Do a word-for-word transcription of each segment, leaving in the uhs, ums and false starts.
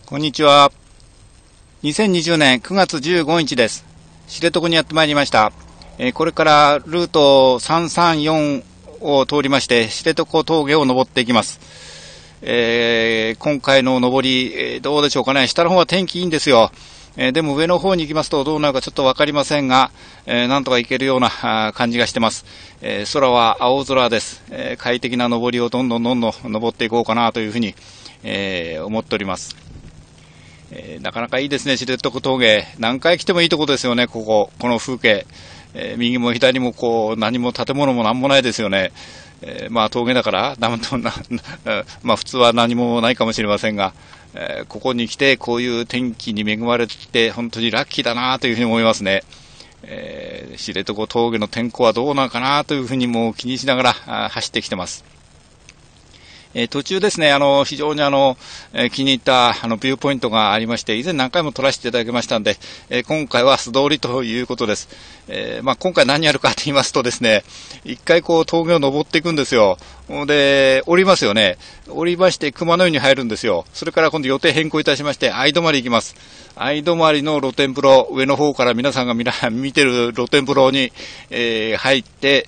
こんにちは。にせんにじゅうねんくがつじゅうごにちです。知床にやってまいりました。えー、これからルートさんさんよんを通りまして知床峠を登っていきます。えー、今回の登り、えー、どうでしょうかね。下の方は天気いいんですよ。えー、でも上の方に行きますとどうなるかちょっとわかりませんが、えー、なんとか行けるような感じがしてます。えー、空は青空です。えー、快適な登りをどんどんどんどん登っていこうかなというふうに、えー、思っております。えー、なかなかいいですね、知床峠。何回来てもいいところですよね、ここ、この風景。えー、右も左もこう、何も建物も何もないですよね。えー、まあ峠だから、なまあ普通は何もないかもしれませんが、えー、ここに来てこういう天気に恵まれて本当にラッキーだなというふうに思いますね。えー、知床峠の天候はどうなのかなというふうにもう気にしながら走ってきてます。えー、途中ですね、あの、非常にあの、えー、気に入った、あの、ビューポイントがありまして、以前何回も撮らせていただきましたんで、えー、今回は素通りということです。えー、まあ、今回何やるかと言いますとですね、一回こう、峠を登っていくんですよ。で、降りますよね。降りまして、熊野湯に入るんですよ。それから今度予定変更いたしまして、相泊行きます。相泊の露天風呂、上の方から皆さんが見ら見てる露天風呂に、えー、入って、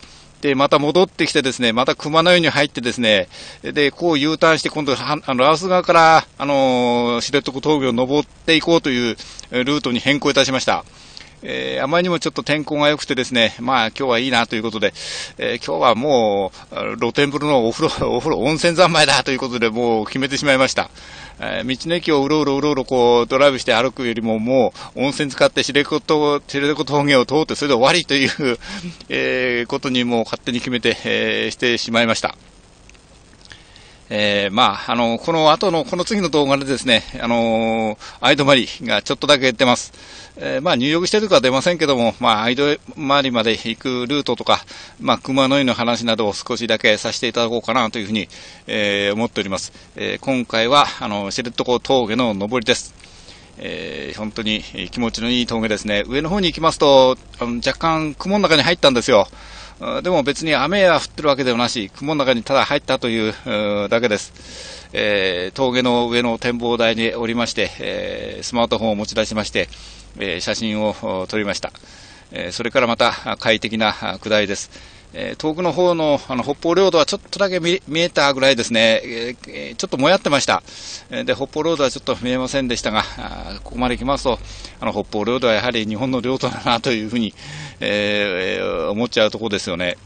で、また戻ってきてですね、また熊野湯に入ってですね、で、こう U ターンして今度、あの、羅臼側から、あのー、知床峠を登っていこうというルートに変更いたしました。えー、あまりにもちょっと天候が良くてですね、まあ今日はいいなということで、えー、今日はもう露天風呂のお風呂、お風呂、温泉三昧だということでもう決めてしまいました。えー、道の駅をうろうろうろうろこうドライブして歩くよりももう温泉使って知床峠を通ってそれで終わりという、えー、ことにもう勝手に決めて、えー、してしまいました。えー、まあ、あの、この後の、この次の動画でですね、あのー、相泊がちょっとだけ出ます。えー、まあ、入浴してるかは出ませんけども、まあ、相泊まで行くルートとか、まあ、熊野湯の話などを少しだけさせていただこうかなというふうに、えー、思っております。えー、今回は、あの、知床峠の登りです。えー、本当に気持ちのいい峠ですね。上の方に行きますと、あの若干雲の中に入ったんですよ。でも別に雨は降ってるわけではなし、雲の中にただ入ったというだけです。えー、峠の上の展望台におりまして、えー、スマートフォンを持ち出しまして、えー、写真を撮りました。えー、それからまた快適な下りです。えー、遠くの方の、あの北方領土はちょっとだけ 見, 見えたぐらいですね、えー、ちょっともやってました。で、北方領土はちょっと見えませんでしたが、ここまで来ますと、あの北方領土はやはり日本の領土だなというふうに、えー、思っちゃうところですよね。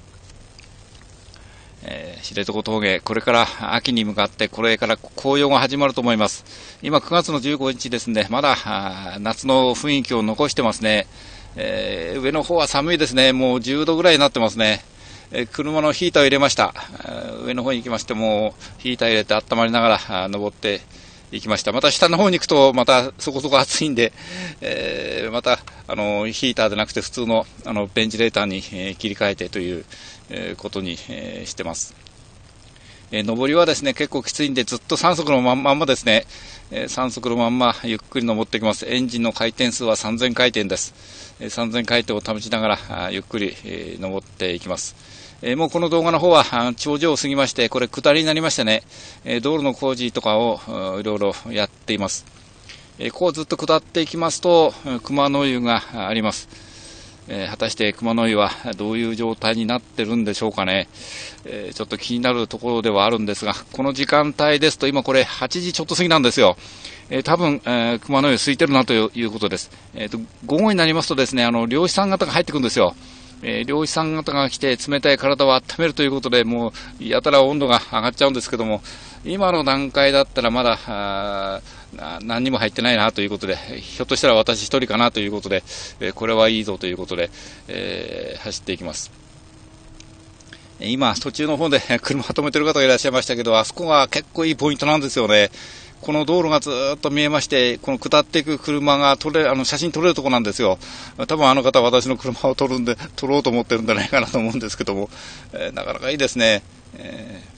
えー、知床峠、これから秋に向かってこれから紅葉が始まると思います。今くがつのじゅうごにちですね、まだ夏の雰囲気を残してますね。えー、上の方は寒いですね。もうじゅうどぐらいになってますね。えー、車のヒーターを入れました。上の方に行きましてもヒーター入れて温まりながら登っていきました。また下の方に行くとまたそこそこ暑いんで、えー、またあのヒーターでなくて普通のあのベンチレーターに、えー、切り替えてという、えー、ことに、えー、してます。えー、上りはですね結構きついんでずっとさん速のまんまんまですね、えー、さん速のまんまゆっくり登っていきます。エンジンの回転数はさんぜんかいてんです。えー、さんぜんかいてんを試しながらあゆっくり、えー、登っていきます。えー、もうこの動画の方は頂上を過ぎましてこれ下りになりましてね、えー、道路の工事とかをいろいろやっています。えー、こうずっと下っていきますと熊野湯があります。えー、果たして熊野湯はどういう状態になってるんでしょうかね。えー、ちょっと気になるところではあるんですが、この時間帯ですと今これはちじちょっと過ぎなんですよ。えー、多分、えー、熊野湯空いてるなということです。えーと、午後になりますとですね、あの漁師さん方が入ってくるんですよ。えー、漁師さん方が来て冷たい体を温めるということでもうやたら温度が上がっちゃうんですけども、今の段階だったらまだあ何にも入ってないなということで、ひょっとしたら私一人かなということで、えー、これはいいぞということで、えー、走っていきます。今途中の方で車を止めてる方がいらっしゃいましたけど、あそこが結構いいポイントなんですよね。この道路がずっと見えまして、この下っていく車が撮れあの写真撮れるところなんですよ。多分あの方は私の車を撮るんで撮ろうと思ってるんじゃないかなと思うんですけども、えー、なかなかいいですね。えー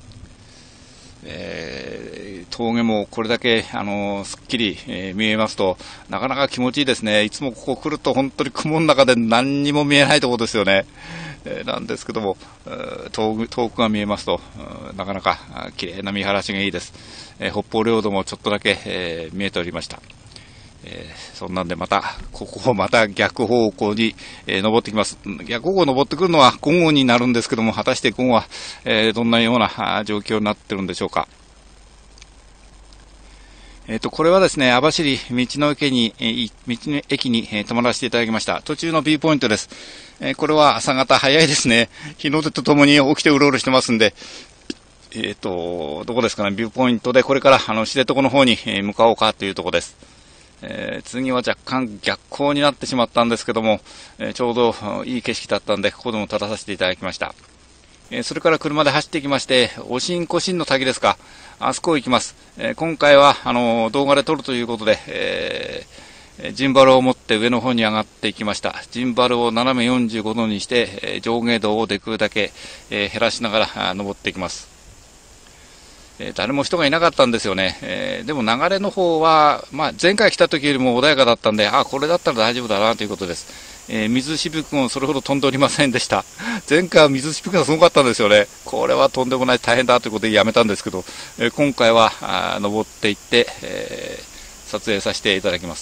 えー、峠もこれだけあのすっきり、えー、見えますとなかなか気持ちいいですね。いつもここ来ると本当に雲の中で何にも見えないところですよね。 えー、なんですけども、遠く、遠くが見えますと、なかなか綺麗な見晴らしがいいです。えー、北方領土もちょっとだけ、えー、見えておりました。えー、そんなんでまた、ここをまた逆方向に、えー、登ってきます。逆方向登ってくるのは午後になるんですけども、果たして午後は、えー、どんなような状況になっているんでしょうか。えっと、これはですね、網走道の駅に、えー、道の駅に、えー、泊まらせていただきました。途中のビューポイントです。えー、これは朝方早いですね。日の出とともに起きてうろうろしてますんで、えっと、どこですかね、ビューポイントでこれから、あの、知床の方に向かおうかというところです。えー、次は若干逆光になってしまったんですけども、えー、ちょうどいい景色だったんで、ここでも立たさせていただきました。えー、それから車で走ってきまして、おしんこしんの滝ですか、あそこ行きます。えー、今回は、あのー、動画で撮るということで、えー、ジンバルを持って上の方に上がっていきました。ジンバルを斜めよんじゅうごどにして、えー、上下動をできるだけ、えー、減らしながら登っていきます。えー、誰も人がいなかったんですよね。えー、でも流れの方は、まあ、前回来た時よりも穏やかだったんで、あ、これだったら大丈夫だなということです。えー、水しぶきもそれほど飛んでおりませんでした。前回は水しぶきがすごかったんですよね。これはとんでもない大変だということでやめたんですけど、えー、今回はあ登っていって、えー、撮影させていただきます。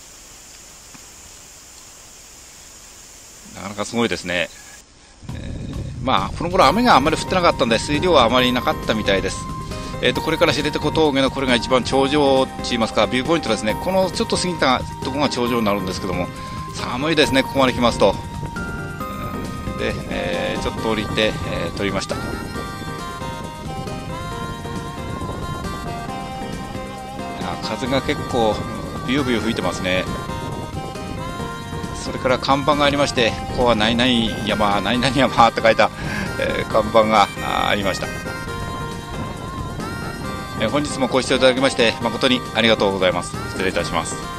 なかなかすごいですね。えー、まあ、この頃雨があまり降ってなかったんで、水量はあまりなかったみたいです。えー、とこれから知床峠のこれが一番頂上といいますかビューポイントですね。このちょっと過ぎたところが頂上になるんですけども、寒いですね、ここまで来ますと。で、えー、ちょっと降りて、えー、撮りました。風が結構ビュービュー吹いてますね。それから看板がありまして、ここは何々山何々山って書いた、えー、看板がありました。本日もご視聴いただきまして誠にありがとうございます。失礼いたします。